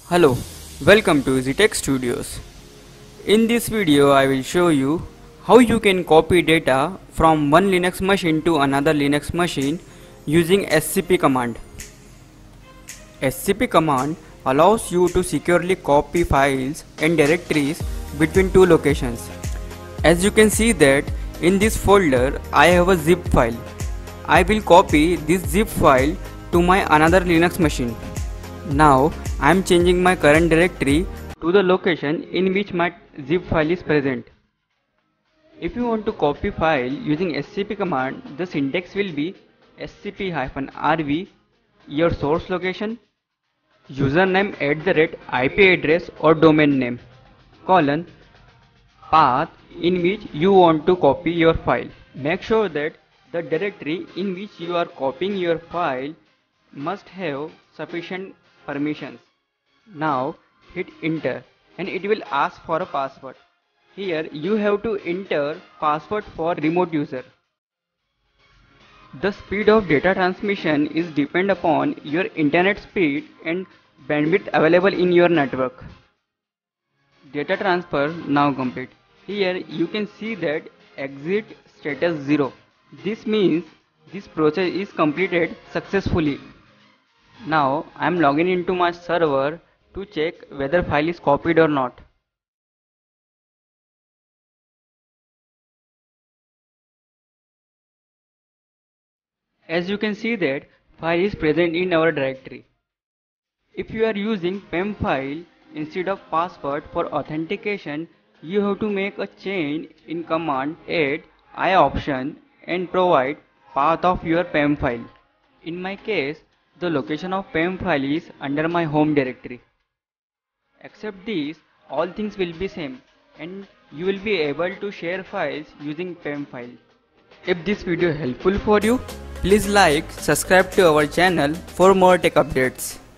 Hello, welcome to EasyTech Studios. In this video I will show you how you can copy data from one Linux machine to another Linux machine using SCP command. SCP command allows you to securely copy files and directories between two locations. As you can see that in this folder I have a zip file. I will copy this zip file to my another Linux machine. Now I am changing my current directory to the location in which my zip file is present. If you want to copy file using scp command, the syntax will be scp-rv, your source location, username @IP address or domain name, colon, path in which you want to copy your file. Make sure that the directory in which you are copying your file must have sufficient permissions. Now hit enter and it will ask for a password. Here you have to enter password for remote user. The speed of data transmission is depend upon your internet speed and bandwidth available in your network. Data transfer now complete. Here you can see that exit status 0. This means this process is completed successfully. Now I am logging into my server to check whether file is copied or not. As you can see that file is present in our directory. If you are using PEM file instead of password for authentication, you have to make a change in command add I option and provide path of your PEM file. In my case, the location of PEM file is under my home directory. Except this, all things will be same and you will be able to share files using PEM file. If this video helpful for you, please like, subscribe to our channel for more tech updates.